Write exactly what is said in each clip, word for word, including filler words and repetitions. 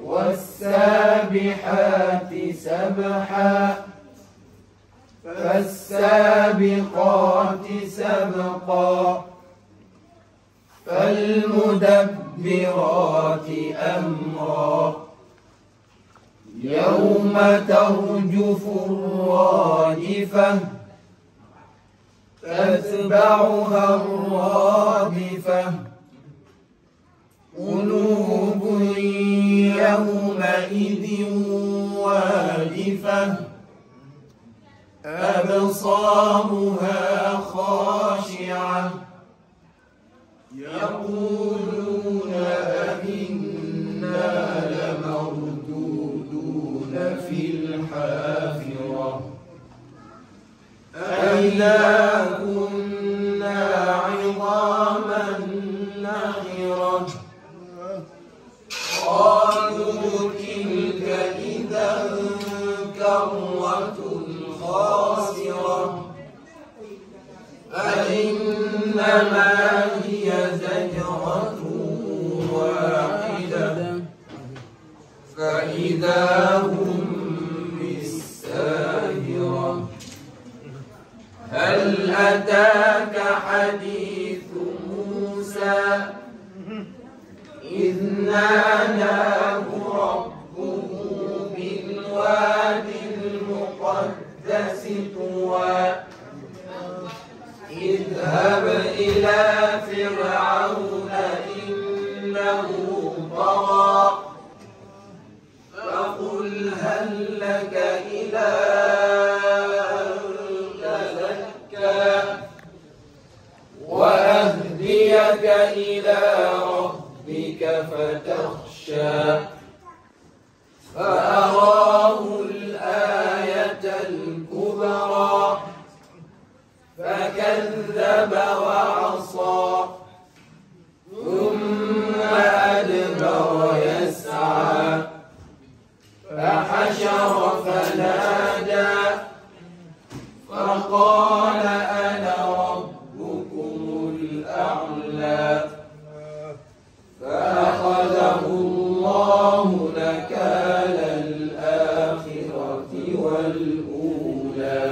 والسابحات سبحا فالسابقات سبقا فالمدبرات أمرا يوم ترجف الراجفة تتبعها الرادفة قلوب يومئذ واجفة أبصارها خاشعة يقولون أئنا لمردودون في الحافرة أئذا كنا عظاما نخرة قالوا تلك إذا كرة خاسرة فإنما هي زجرة واحدة فإذا هم بالساهرة هل أتاك حديث موسى إذ ناداه ربه بالواد المقدس طوى اذهب إلى فرعون إنه طغى فقل هل لك إلى أن تزكى وأهديك إلى ربك فتخشى فأراه الآية الكبرى فكذب وعصى ثم أدبر يسعى فحشر فنادى فقال أنا ربكم الأعلى فأخذه الله نكال الآخرة والأولى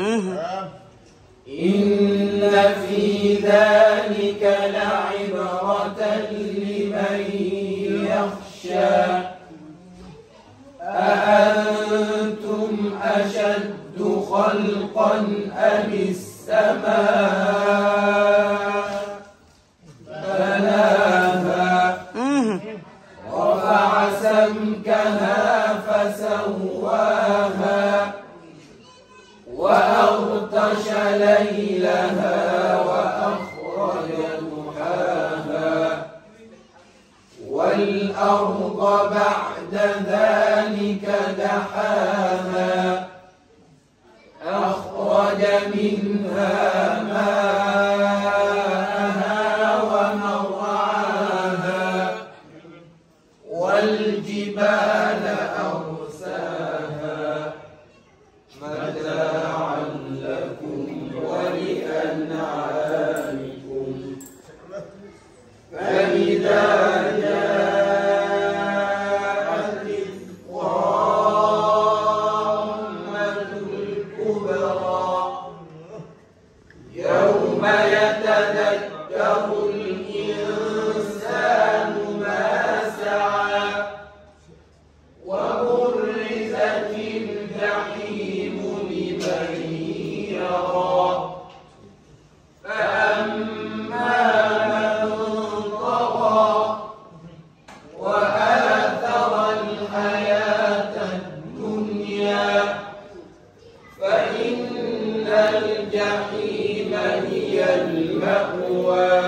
إن في ذلك لعبرة لمن يخشى أأنتم أشد خلقا أم السماء بناها رفع سمكها فسواها وأغطش ليلها وأخرج ضحاها والأرض بعد ذلك دحاها أخرج منها ماءها ومرعاها والجبال أرساها متاعا لكم ولأنعامكم فإذا جاءت الطامة الكبرى يوم يتذكر الإنسان ما سعى وبرزت الجحيم لمن يرى فأما من طغى وآثر الحياة الدنيا فإن الجحيم هي المأوى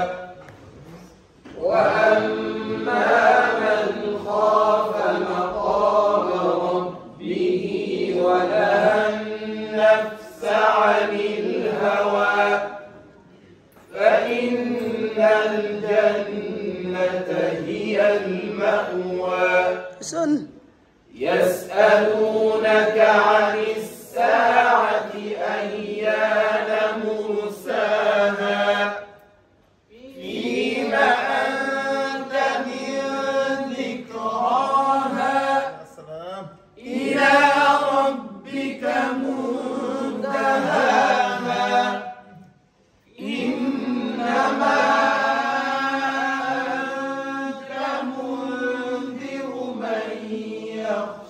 وأما من خاف مقام ربه ونهى النفس عن الهوى فإن الجنة هي المأوى يسألونك عن الساعة أيان مرساها فيم أنت من ذكراها يخشى